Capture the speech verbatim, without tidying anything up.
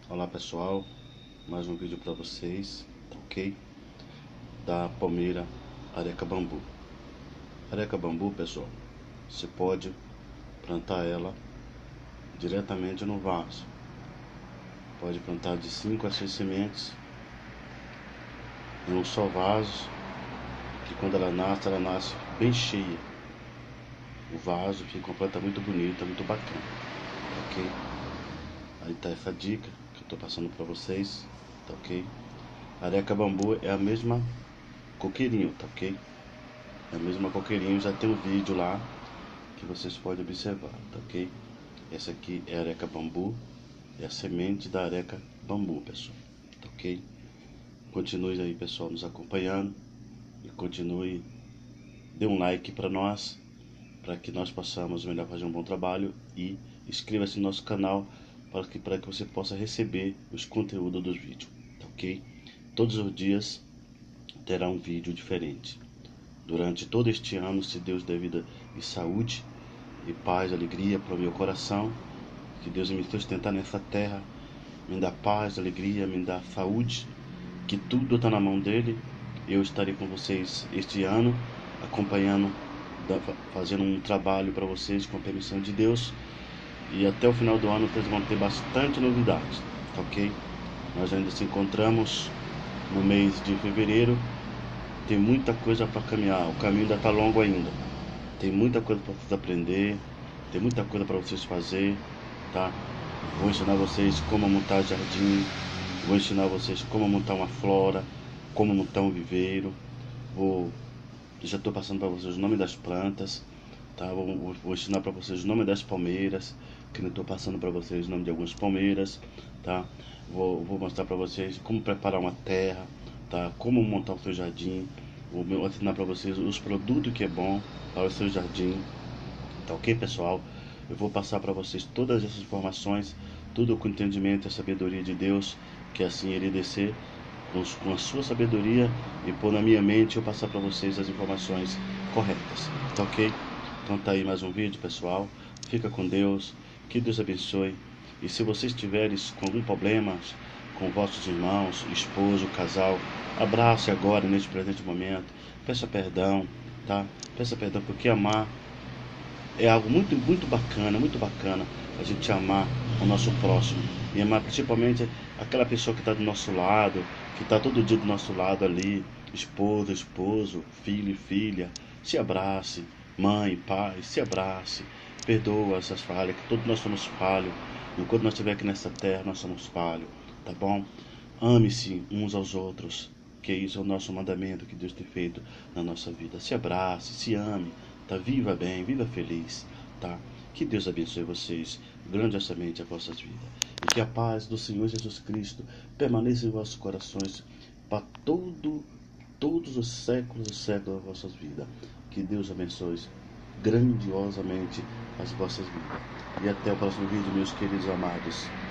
Olá pessoal, mais um vídeo para vocês, tá ok? Da palmeira areca bambu. Areca bambu, pessoal, você pode plantar ela diretamente no vaso. Pode plantar de cinco a seis sementes em um só vaso, que quando ela nasce, ela nasce bem cheia. O vaso fica uma planta muito bonita, muito bacana, tá ok? Aí tá essa dica que eu tô passando para vocês, tá ok? Areca bambu é a mesma coqueirinho, tá ok? É a mesma coqueirinho, já tem um vídeo lá que vocês podem observar, tá ok? Essa aqui é a areca bambu, é a semente da areca bambu, pessoal, tá ok? Continue aí, pessoal, nos acompanhando e continue, dê um like para nós, para que nós possamos melhor fazer um bom trabalho, e inscreva-se no nosso canal para que, para que você possa receber os conteúdos dos vídeos, tá ok? Todos os dias terá um vídeo diferente. Durante todo este ano, se Deus der vida e saúde e paz, alegria para o meu coração, que Deus me sustentar nessa terra, me dá paz, alegria, me dá saúde, que tudo está na mão dele. Eu estarei com vocês este ano, acompanhando, fazendo um trabalho para vocês com a permissão de Deus, e até o final do ano vocês vão ter bastante novidades, tá ok? Nós ainda se encontramos no mês de fevereiro. Tem muita coisa para caminhar, o caminho ainda está longo ainda. Tem muita coisa para vocês aprender, tem muita coisa para vocês fazer, tá? Vou ensinar vocês como montar jardim, vou ensinar vocês como montar uma flora, como montar um viveiro. Vou, já estou passando para vocês o nome das plantas, tá? Vou, vou ensinar para vocês o nome das palmeiras, que eu estou passando para vocês o nome de algumas palmeiras, tá? Vou, vou mostrar para vocês como preparar uma terra, tá? Como montar o seu jardim. Vou ensinar para vocês os produtos que é bom para o seu jardim, tá ok, pessoal? Eu vou passar para vocês todas essas informações, tudo com entendimento e sabedoria de Deus, que assim ele descer com a sua sabedoria e pôr na minha mente, eu passar para vocês as informações corretas, tá ok? Então tá aí mais um vídeo, pessoal. Fica com Deus, que Deus abençoe. E se vocês tiverem com algum problema com vossos irmãos, esposo, casal, abrace agora, neste presente momento, peça perdão, tá? Peça perdão, porque amar é algo muito, muito bacana, muito bacana, a gente amar o nosso próximo, e amar principalmente aquela pessoa que está do nosso lado, que está todo dia do nosso lado ali, esposo, esposo, filho e filha. Se abrace, mãe, pai, se abrace, perdoa essas falhas, que todos nós somos falhos, enquanto nós estivermos aqui nessa terra, nós somos falhos, tá bom? Ame-se uns aos outros, que isso é o nosso mandamento que Deus tem feito na nossa vida. Se abrace, se ame, tá? Viva bem, viva feliz, tá? Que Deus abençoe vocês grandiosamente as vossas vidas, e que a paz do Senhor Jesus Cristo permaneça em vossos corações para todo, todos os séculos e séculos das vossas vidas. Que Deus abençoe grandiosamente as vossas vidas. E até o próximo vídeo, meus queridos amados.